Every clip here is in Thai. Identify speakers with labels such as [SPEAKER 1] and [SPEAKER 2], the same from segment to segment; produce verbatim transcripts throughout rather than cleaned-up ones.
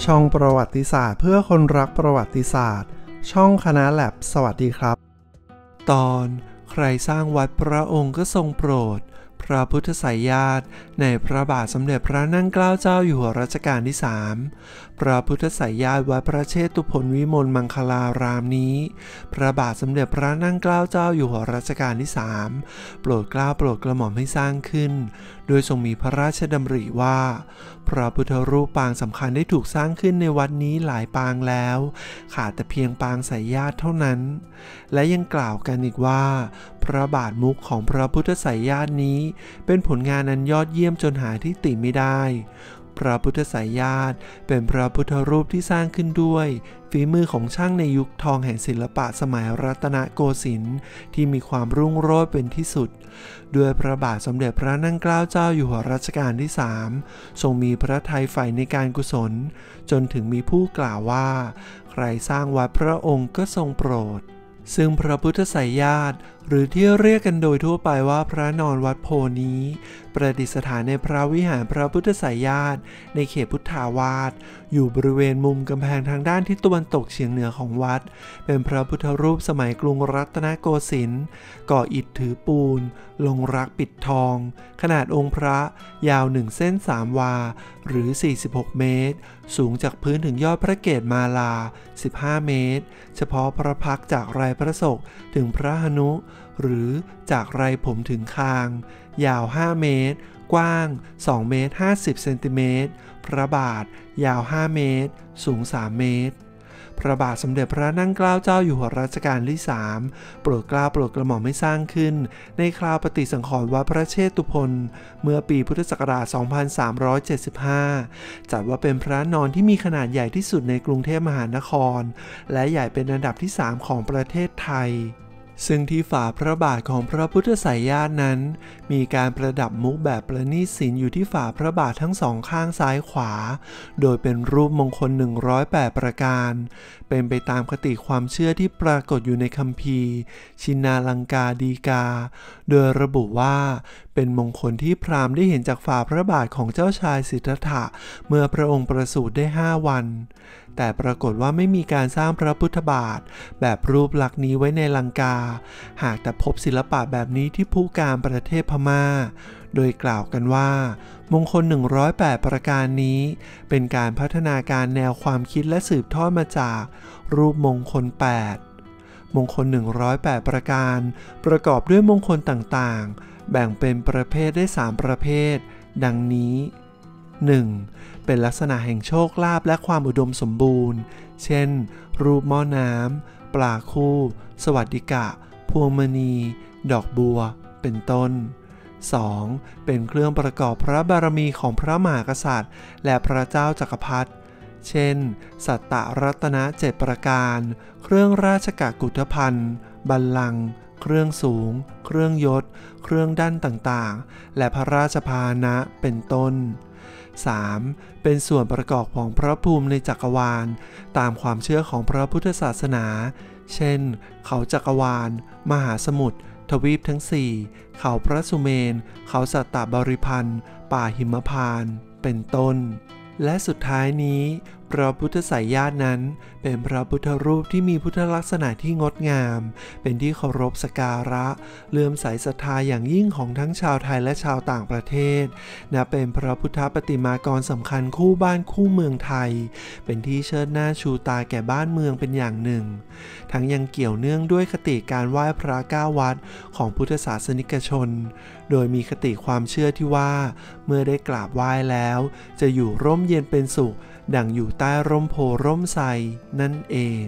[SPEAKER 1] ช่องประวัติศาสตร์เพื่อคนรักประวัติศาสตร์ช่องคณะแลบสวัสดีครับตอนใครสร้างวัดพระองค์ก็ทรงโปรดพระพุทธไสยญาติในพระบาทสมเด็จพระนั่งเกล้าเจ้าอยู่หัวรัชกาลที่สามพระพุทธไสยญาติวัดพระเชตุพนวิมลมังคลารามนี้พระบาทสมเด็จพระนั่งเกล้าเจ้าอยู่หัวรัชกาลที่สามโปรดเกล้าโปรดกระหม่อมให้สร้างขึ้นโดยทรงมีพระราชดำริว่าพระพุทธรูปปางสำคัญได้ถูกสร้างขึ้นในวัดนี้หลายปางแล้วขาดแต่เพียงปางไสยญาติเท่านั้นและยังกล่าวกันอีกว่าพระบาทมุขของพระพุทธไสยญาตินี้เป็นผลงานอันยอดเยี่ยมจนหาที่ติไม่ได้พระพุทธไสยญาติเป็นพระพุทธรูปที่สร้างขึ้นด้วยฝีมือของช่างในยุคทองแห่งศิลปะสมัยรัตนโกสินทร์ที่มีความรุ่งโรจน์เป็นที่สุดด้วยพระบาทสมเด็จพระนั่งเกล้าเจ้าอยู่หัวรัชกาลที่สามทรงมีพระทัยใฝ่ในการกุศลจนถึงมีผู้กล่าวว่าใครสร้างวัดพระองค์ก็ทรงโปรดซึ่งพระพุทธไสยญาติหรือที่เรียกกันโดยทั่วไปว่าพระนอนวัดโพนี้ประดิษฐานในพระวิหารพระพุทธไสยญาติในเขตพุทธาวาสอยู่บริเวณมุมกำแพงทางด้านทิศตะวันตกเฉียงเหนือของวัดเป็นพระพุทธรูปสมัยกรุงรัตนโกสินทร์ก่ออิฐถือปูนลงรักปิดทองขนาดองค์พระยาวหนึ่งเส้นสามวาหรือสี่สิบหกเมตรสูงจากพื้นถึงยอดพระเกศมาลาสิบห้าเมตรเฉพาะพระพักตร์จากไรพระศกถึงพระหนุหรือจากไรผมถึงคางยาวห้าเมตรกว้างสองเมตรห้าสิบเซนติเมตรพระบาทยาวห้าเมตรสูงสามเมตรพระบาทสมเด็จพระนั่งเกล้าเจ้าอยู่หัวรัชกาลที่สามโปรดเกล้าโปรดกระหม่อมให้สร้างขึ้นในคราวปฏิสังขรณ์วัดพระเชตุพนเมื่อปีพุทธศักราชสองพันสามร้อยเจ็ดสิบห้าจัดว่าเป็นพระนอนที่มีขนาดใหญ่ที่สุดในกรุงเทพมหานครและใหญ่เป็นอันดับที่สามของประเทศไทยซึ่งที่ฝาพระบาทของพระพุทธไสยญาตินั้นมีการประดับมุกแบบประณีตศิลป์อยู่ที่ฝาพระบาททั้งสองข้างซ้ายขวาโดยเป็นรูปมงคลหนึ่งร้อยแปดประการเป็นไปตามคติความเชื่อที่ปรากฏอยู่ในคัมภีร์ชินาลังกาดีกาโดยระบุว่าเป็นมงคลที่พราหมณ์ได้เห็นจากฝาพระบาทของเจ้าชายสิทธัตถะเมื่อพระองค์ประสูติได้ห้าวันแต่ปรากฏว่าไม่มีการสร้างพระพุทธบาทแบบรูปลักษณ์นี้ไว้ในลังกาหากแต่พบศิลปะแบบนี้ที่ภูฏานประเทศพม่าโดยกล่าวกันว่ามงคลหนึ่งร้อยแปดประการนี้เป็นการพัฒนาการแนวความคิดและสืบทอดมาจากรูปมงคลแปดมงคลหนึ่งร้อยแปดประการประกอบด้วยมงคลต่างๆแบ่งเป็นประเภทได้สามประเภทดังนี้ หนึ่ง. เป็นลักษณะแห่งโชคลาภและความอุดมสมบูรณ์เช่นรูปหม้อน้ำปลาคู่สวัสดิกะพวงมณีดอกบัวเป็นต้น สอง. เป็นเครื่องประกอบพระบารมีของพระมหากษัตริย์และพระเจ้าจักรพรรดิเช่นสัตตรัตนะเจ็ดประการเครื่องราชกกุฏภัณฑ์บัลลังก์เครื่องสูงเครื่องยศเครื่องดั้นต่างๆและพระราชพาหนะเป็นต้น สาม. เป็นส่วนประกอบของพระภูมิในจักรวาลตามความเชื่อของพระพุทธศาสนาเช่นเขาจักรวาลมหาสมุทรทวีปทั้งสี่เขาพระสุเมนเขาสัตตบริพันธ์ป่าหิมพานต์เป็นต้นและสุดท้ายนี้พระพุทธไสยญาตินั้นเป็นพระพุทธรูปที่มีพุทธลักษณะที่งดงามเป็นที่เคารพสักการะเลื่อมใสศรัทธาอย่างยิ่งของทั้งชาวไทยและชาวต่างประเทศนับเป็นพระพุทธปฏิมากรสำคัญคู่บ้านคู่เมืองไทยเป็นที่เชิดหน้าชูตาแก่บ้านเมืองเป็นอย่างหนึ่งทั้งยังเกี่ยวเนื่องด้วยคติการไหว้พระเก้าวัดของพุทธศาสนิกชนโดยมีคติความเชื่อที่ว่าเมื่อได้กราบไหว้แล้วจะอยู่ร่มเย็นเป็นสุขดั่งอยู่ใต้ร่มโพร่มไทรนั่นเอง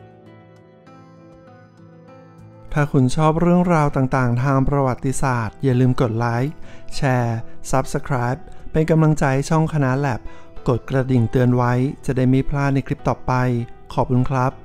[SPEAKER 1] ถ้าคุณชอบเรื่องราวต่างๆทางประวัติศาสตร์อย่าลืมกดไลค์แชร์ ซับสไครบ์ เป็นกำลังใจให้ช่องคณะแลบกดกระดิ่งเตือนไว้จะได้ไม่พลาดในคลิปต่อไปขอบคุณครับ